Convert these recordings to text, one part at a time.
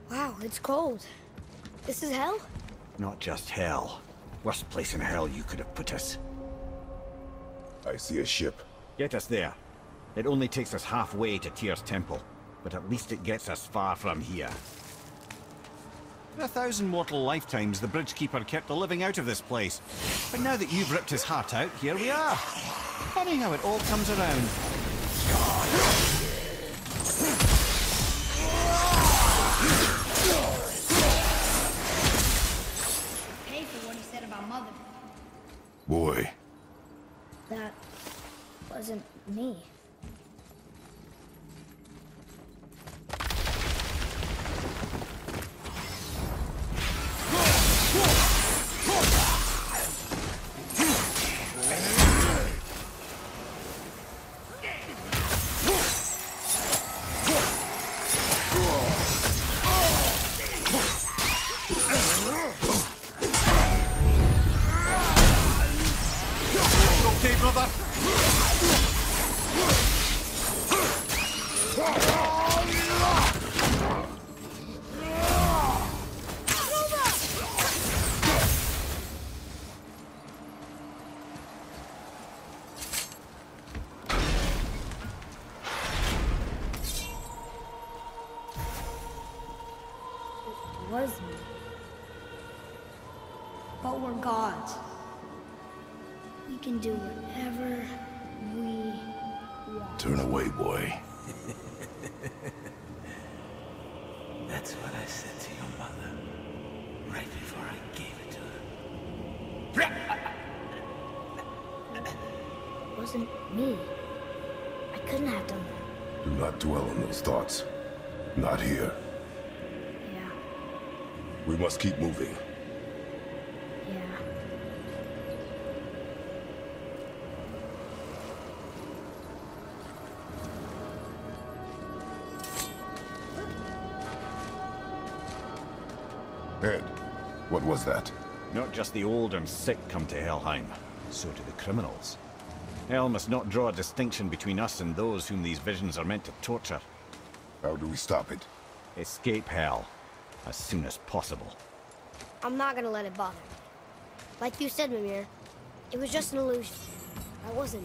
Wow, it's cold. This is hell? Not just hell. Worst place in hell you could have put us. I see a ship. Get us there. It only takes us halfway to Tyr's temple, but at least it gets us far from here. For 1,000 mortal lifetimes, the Bridgekeeper kept the living out of this place. But now that you've ripped his heart out, here we are. Funny how it all comes around. Pay for what he said about Mother. Boy. That wasn't me. Okay, brother? It was me. But we're gods. We can do whatever we want. Turn away, boy. That's what I said to your mother, right before I gave it to her. It wasn't me. I couldn't have done that. Do not dwell on those thoughts. Not here. Yeah, We must keep moving. yeah. Ed, what was that? Not just the old and sick come to Helheim, so do the criminals. Hell must not draw a distinction between us and those whom these visions are meant to torture. How do we stop it? Escape Hell, as soon as possible. I'm not gonna let it bother me. Like you said, Mimir, it was just an illusion. I wasn't.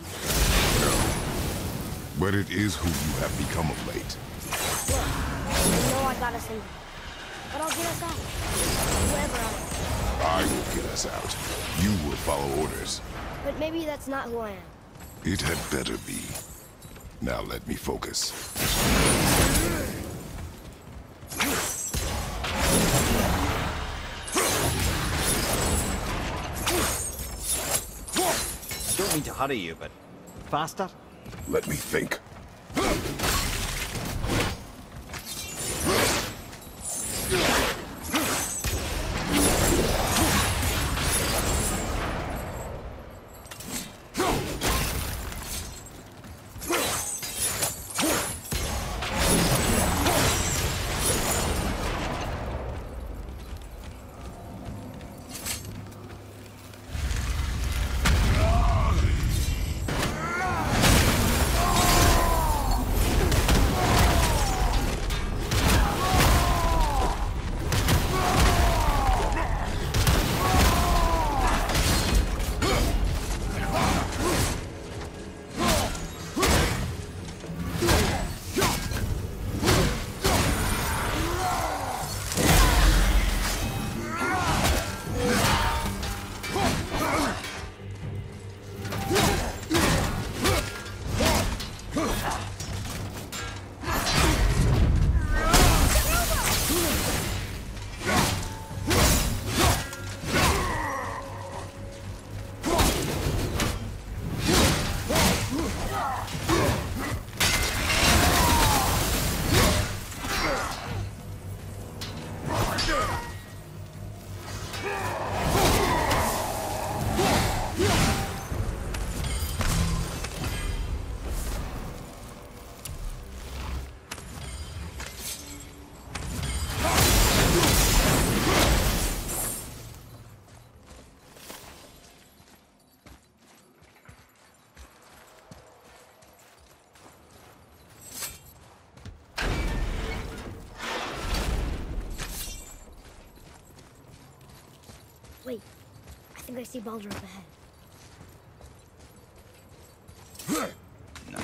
But it is who you have become of late. Look, I know I got us in, but I'll get us out. Whoever I am. I will get us out. You will follow orders. But maybe that's not who I am. It had better be. Now let me focus. Don't mean to hurry you, but faster? Let me think. see Baldur up ahead. No. No,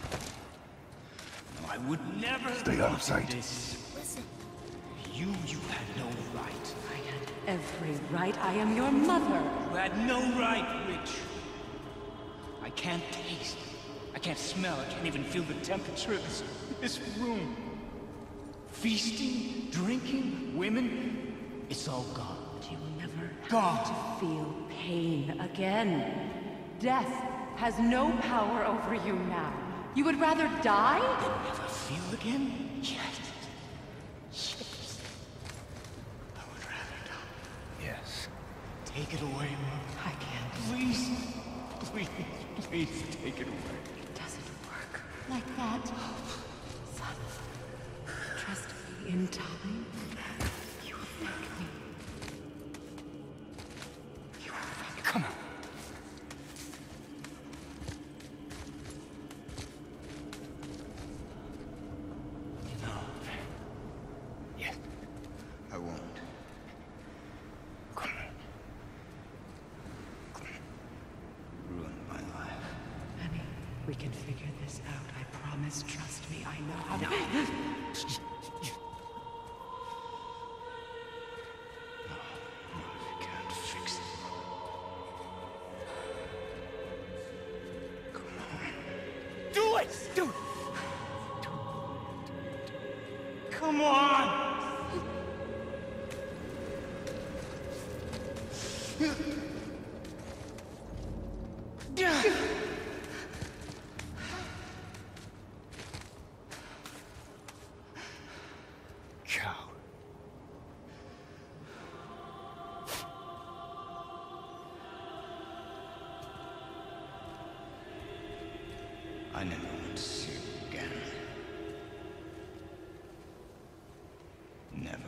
I would never Stay out of sight. This. Listen. You had no right. I had every right. I am your mother. You had no right, Witch. I can't taste. I can't smell. I can't even feel the temperature of this room. Feasting, drinking, women, it's all gone. You will never God. have to feel pain again. Death has no power over you now. You would rather die? Never feel again? Yes. I would rather die. Yes. Take it away, Mom. I can't. Please. Please take it away. It doesn't work like that. Son, trust me in time. You will thank me. You will thank me. Come on. No. Yes. I won't. Come on. Ruin my life. Honey, we can figure this out. I promise. Trust me. I know how to. You can't fix it. Come on. Do it! Do it! Come on! Cow. I never want to see you again. Never.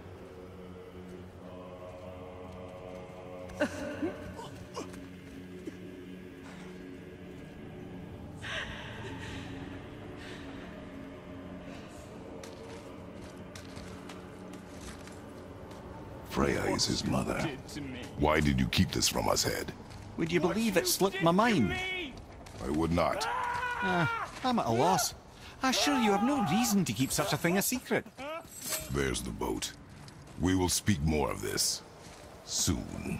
Freya is his mother. Did to me. Why did you keep this from us, Head? Would you believe it slipped my mind? I would not. I'm at a loss. I assure you have no reason to keep such a thing a secret. There's the boat. We will speak more of this soon.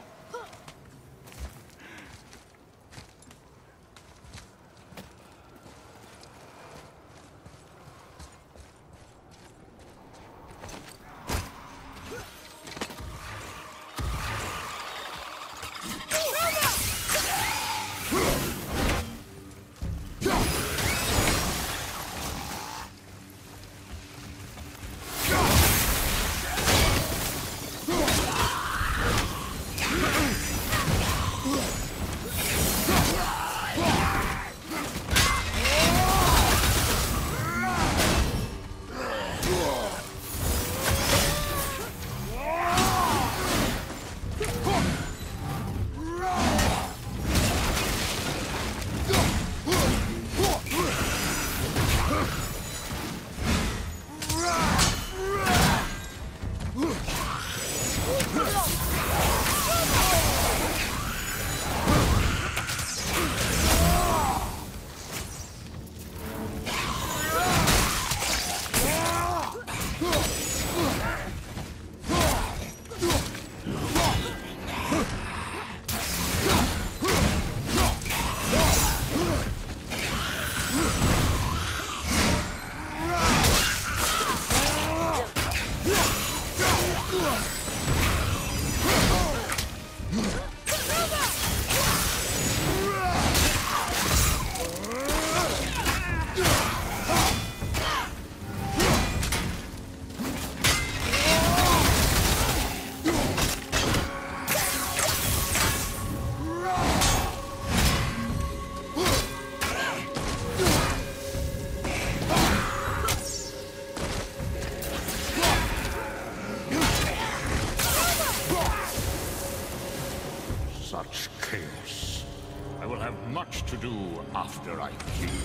Such chaos. I will have much to do after I kill you.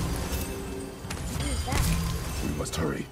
Who's that? We must hurry.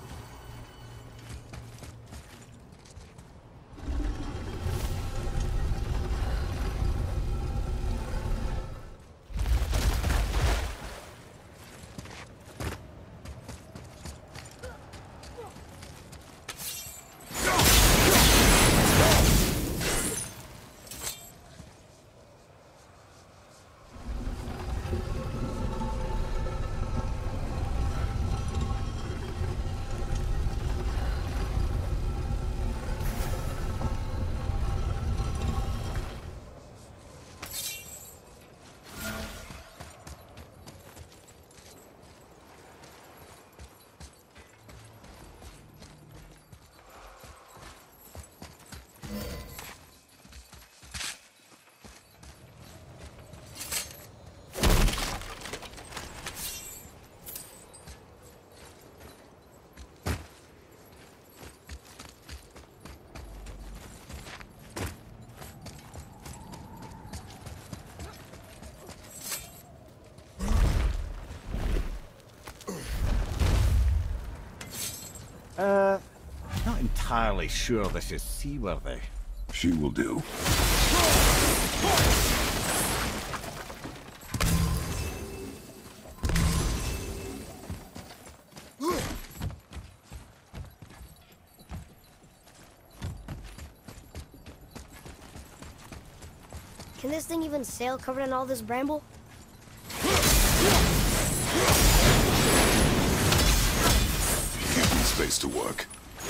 Not entirely sure this is seaworthy. She will do. Can this thing even sail covered in all this bramble? Give me space to work.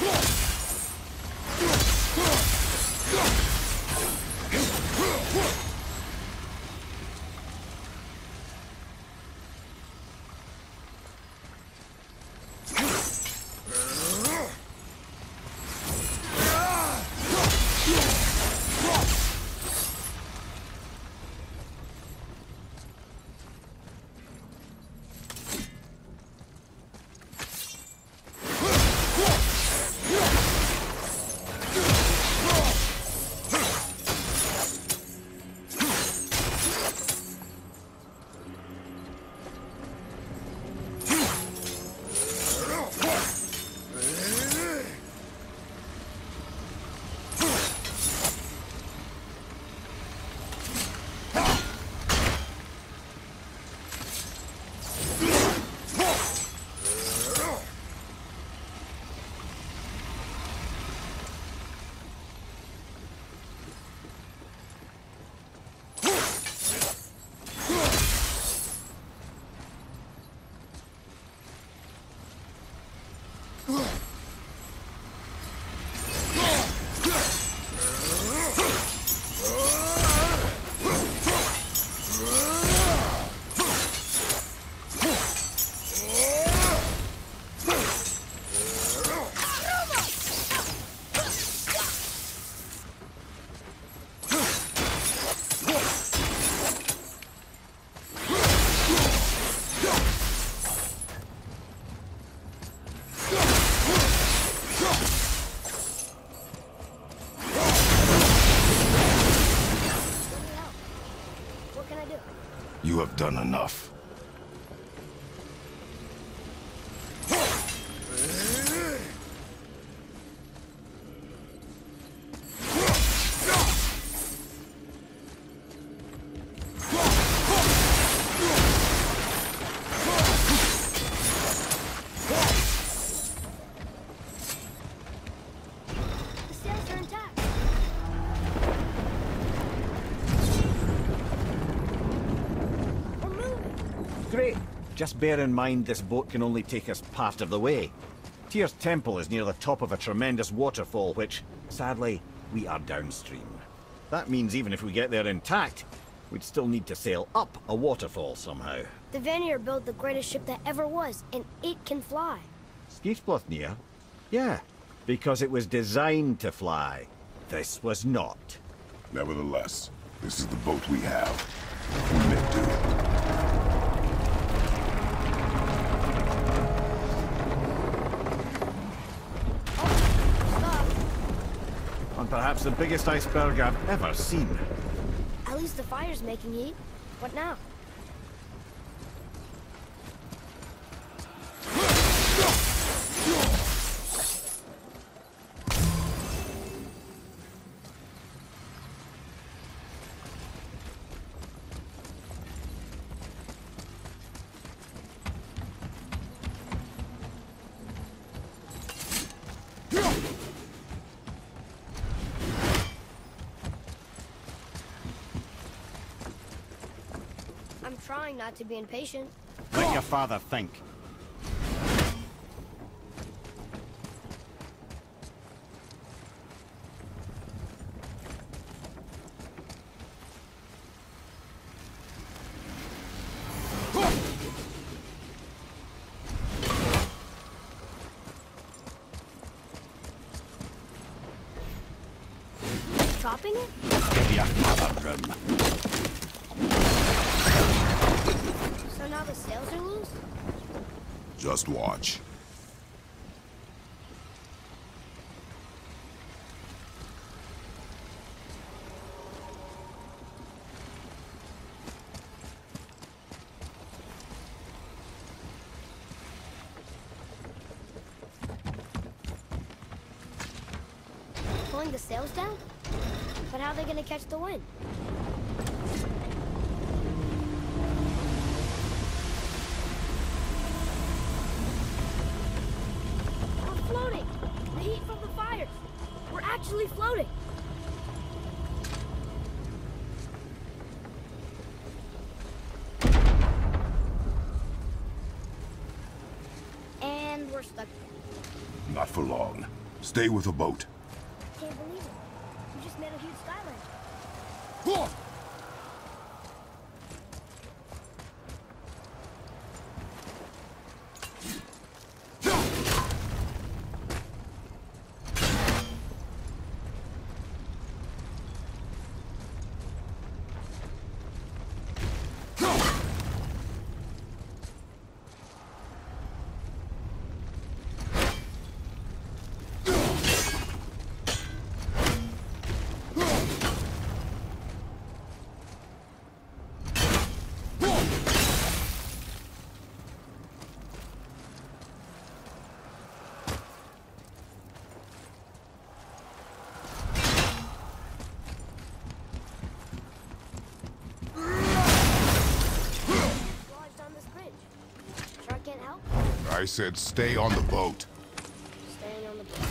You have done enough. The sails are intact. We're moving. Great. Just bear in mind this boat can only take us part of the way. Tyr's temple is near the top of a tremendous waterfall which, sadly, we are downstream. That means even if we get there intact, we'd still need to sail up a waterfall somehow. The Vanir built the greatest ship that ever was, and it can fly. Skifsbotnir? Yeah, because it was designed to fly. This was not. Nevertheless, this is the boat we have. We make do. Stop. And perhaps the biggest iceberg I've ever seen. At least the fire's making heat. What now? I'm trying not to be impatient. Let your father think. Dropping it? Give your father room. So now the sails are loose? Just watch. slowing the sails down? But how are they gonna catch the wind? We're floating! The heat from the fires! We're actually floating! And we're stuck again. Not for long. Stay with the boat. Can't believe it. We just made a huge skyline. I said stay on the boat. Staying on the boat.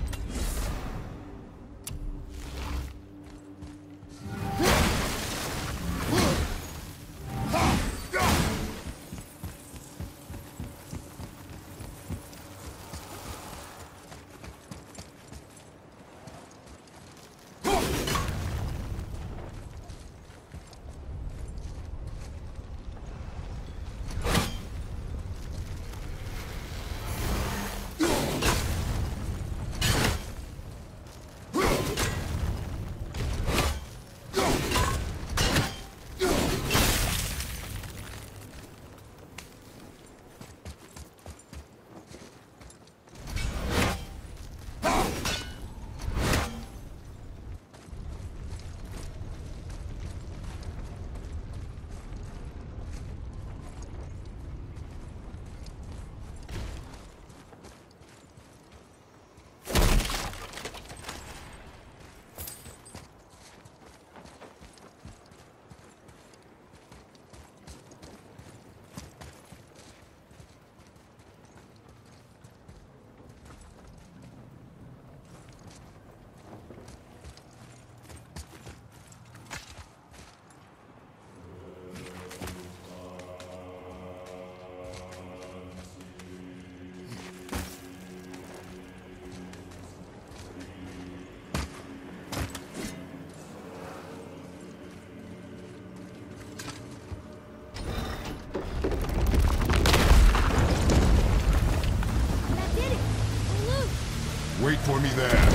Wait for me there.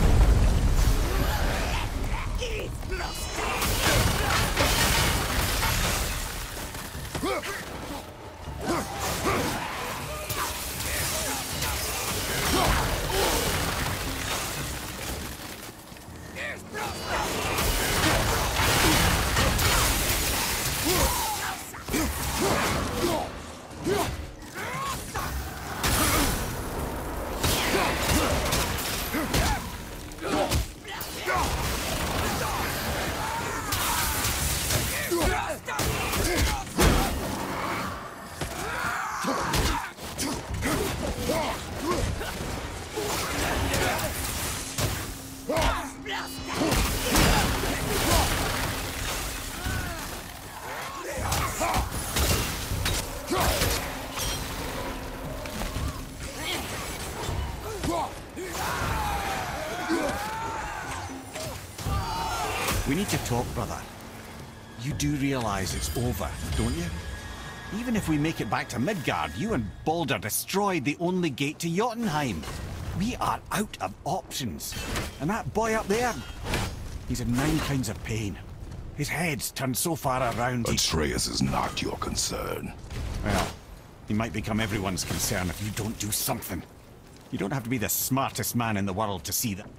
We need to talk, brother. You do realize it's over, don't you? Even if we make it back to Midgard, you and Baldur destroyed the only gate to Jotunheim. We are out of options. And that boy up there, he's in 9 kinds of pain. His head's turned so far around he... Atreus is not your concern. Well, he might become everyone's concern if you don't do something. You don't have to be the smartest man in the world to see that.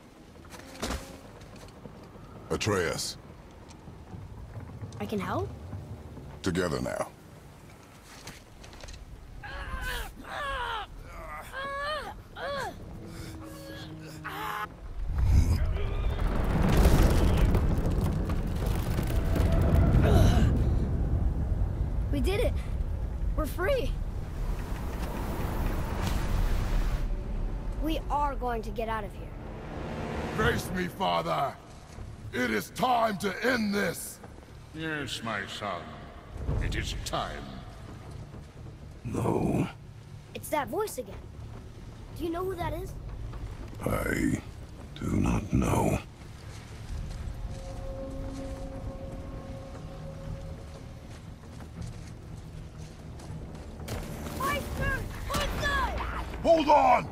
Atreus, I can help? together now. free. We are going to get out of here. Grace me, Father. It is time to end this. Yes, my son. It is time. No, It's that voice again. Do you know who that is? I do not know. Hold on!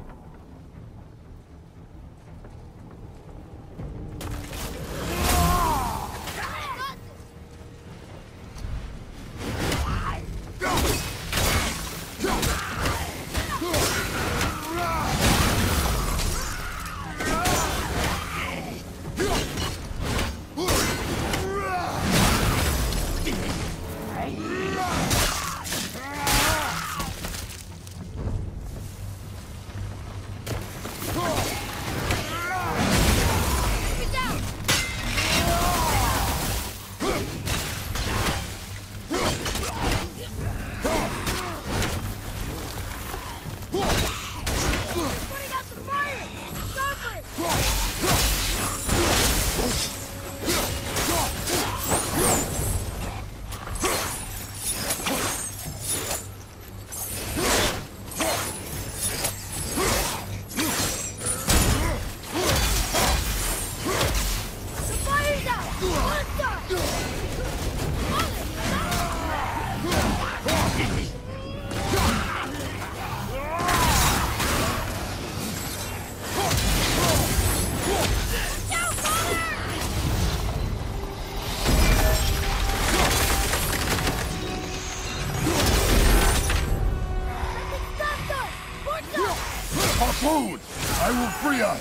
Harpoon! I will free us!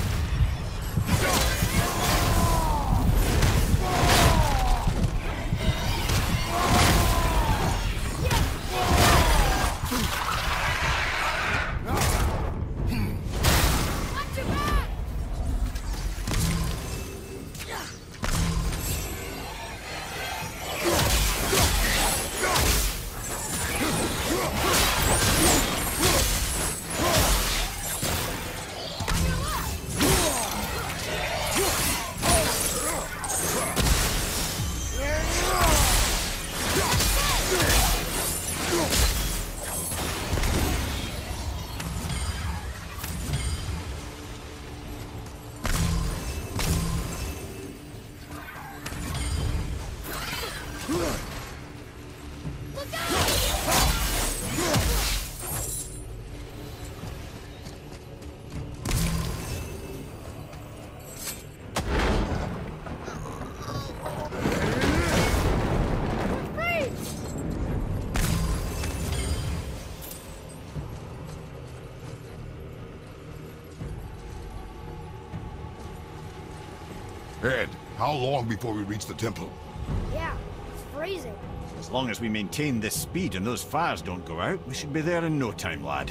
Ed, how long before we reach the temple? Yeah, it's freezing. As long as we maintain this speed and those fires don't go out, we should be there in no time, lad.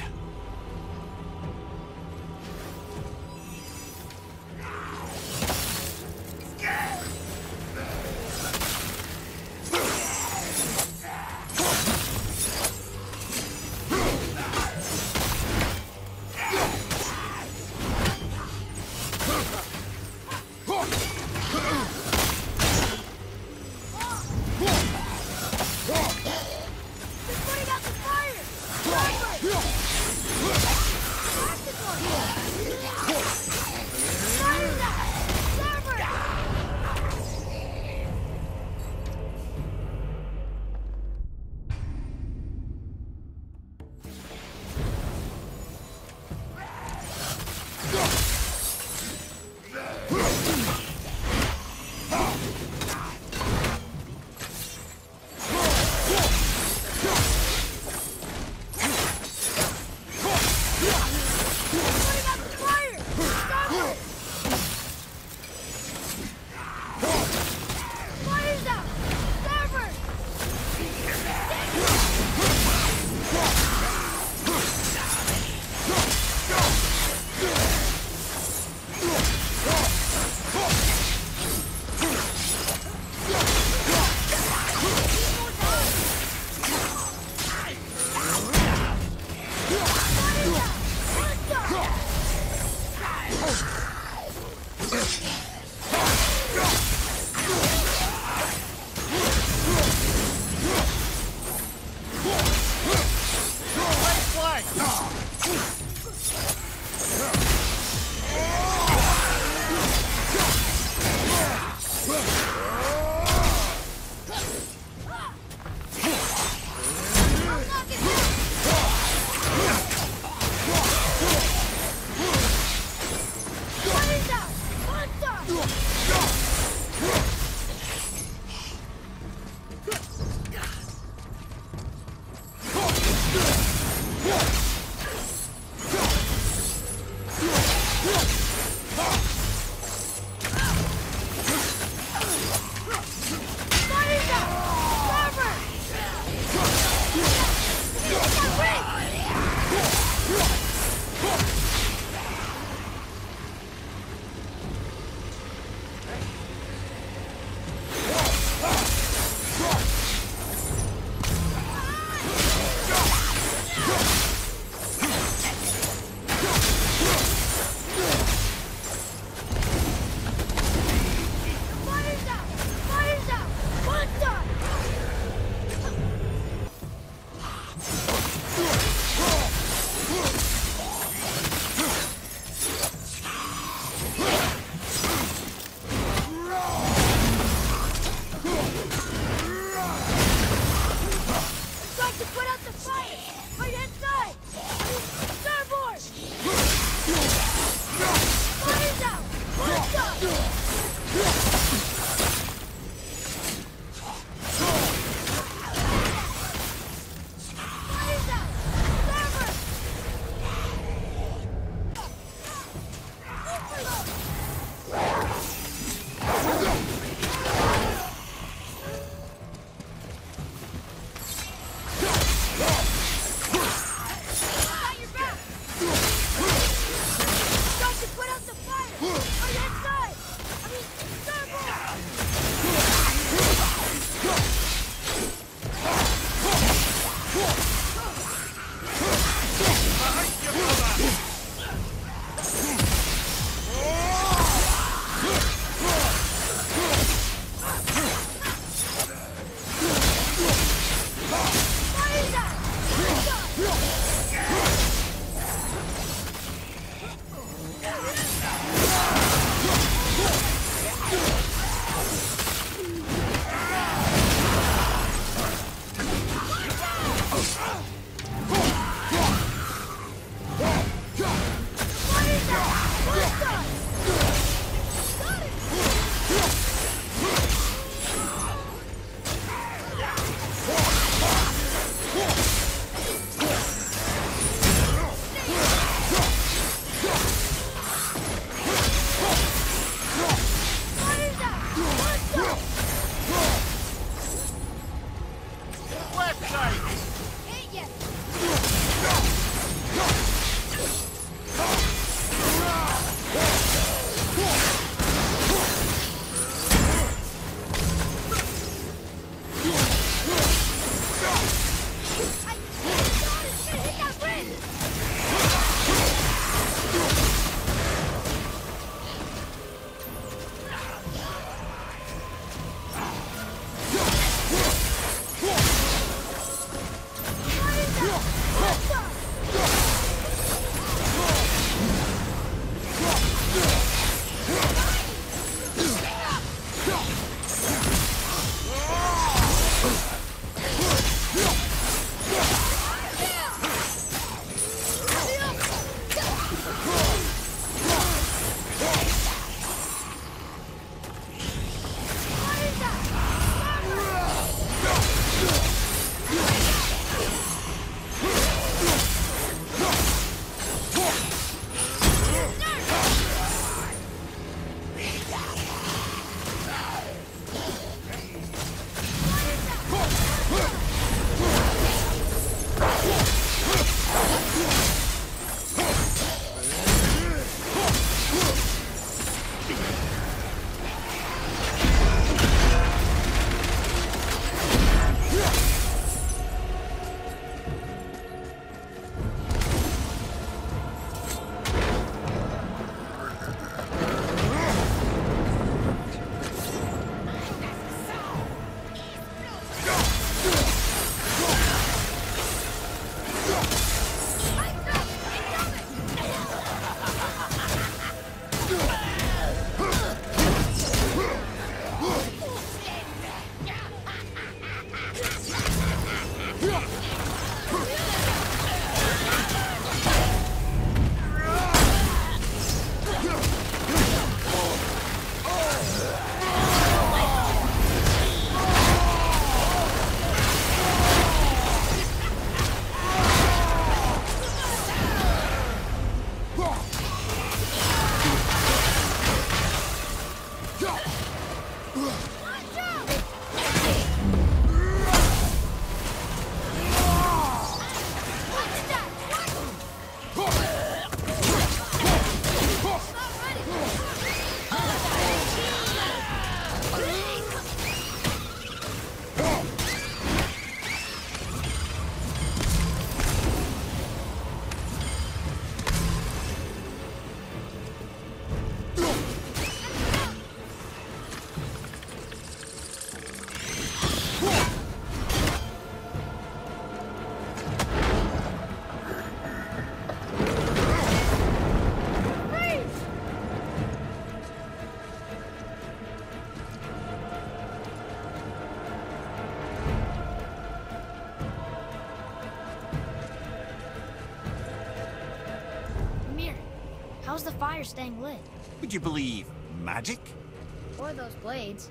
How's the fire staying lit? Would you believe magic? Or those blades?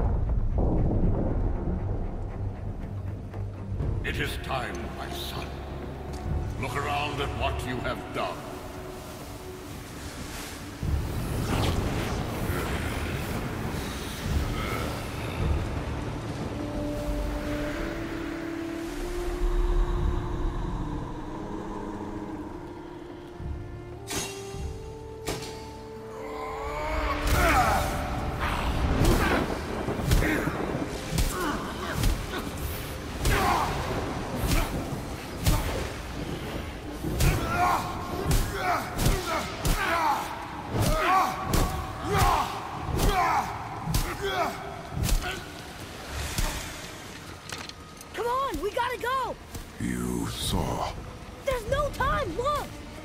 It is time, my son. Look around at what you have done. Come on, we gotta go! You saw. There's no time, look!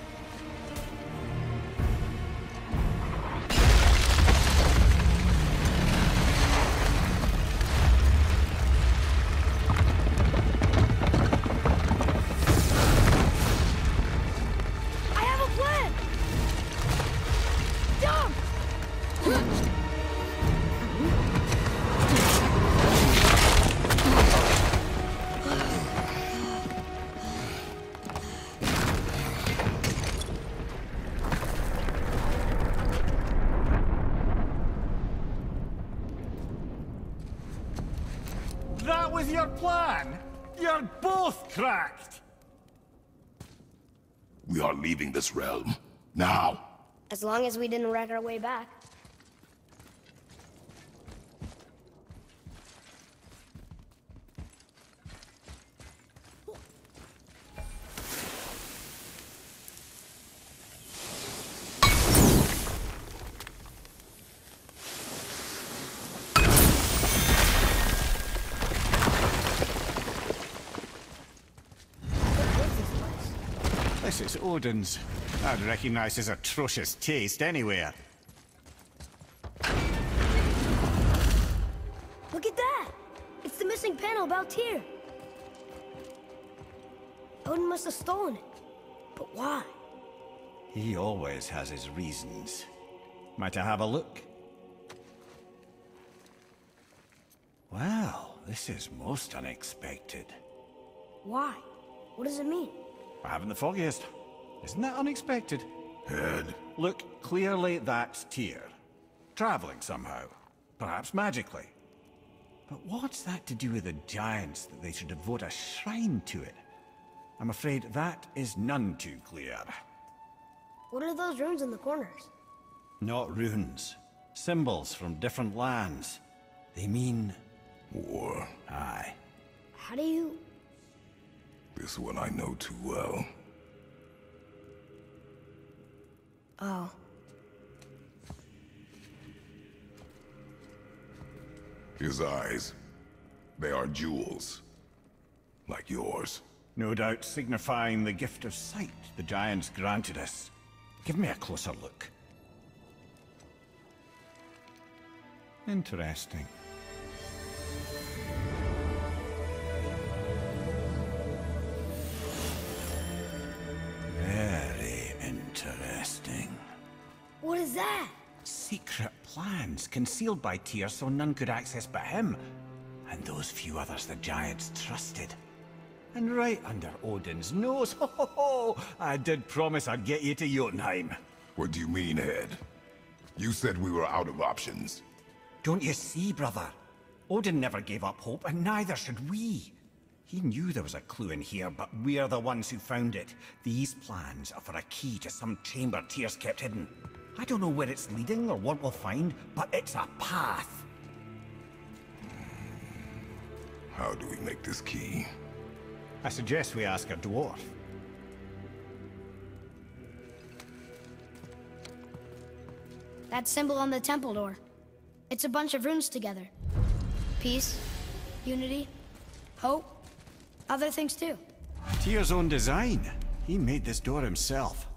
I have a plan! Jump! That was your plan? You're both cracked! We are leaving this realm. Now! As long as we didn't wreck our way back. This is Odin's. I'd recognize his atrocious taste anywhere. Look at that! It's the missing panel about Tyr. Odin must have stolen it. But why? He always has his reasons. Might I have a look? Well, this is most unexpected. Why? What does it mean? I haven't the foggiest. Isn't that unexpected? Head. Look, clearly that's Tyr. Traveling somehow. Perhaps magically. But what's that to do with the giants that they should devote a shrine to it? I'm afraid that is none too clear. What are those runes in the corners? Not runes. Symbols from different lands. They mean... War. Aye. How do you... This one I know too well. Oh. His eyes. They are jewels. Like yours. No doubt signifying the gift of sight the giants granted us. Give me a closer look. Interesting. Very interesting. What is that? Secret plans concealed by Tyr so none could access but him. And those few others the giants trusted. And right under Odin's nose, ho ho ho! I did promise I'd get you to Jotunheim. What do you mean, Head? You said we were out of options. Don't you see, brother? Odin never gave up hope, and neither should we. He knew there was a clue in here, but we're the ones who found it. These plans are for a key to some chamber Tyr's kept hidden. I don't know where it's leading or what we'll find, but it's a path. How do we make this key? I suggest we ask a dwarf. That symbol on the temple door. It's a bunch of runes together. Peace, unity, hope, other things too. Tyr's own design. He made this door himself.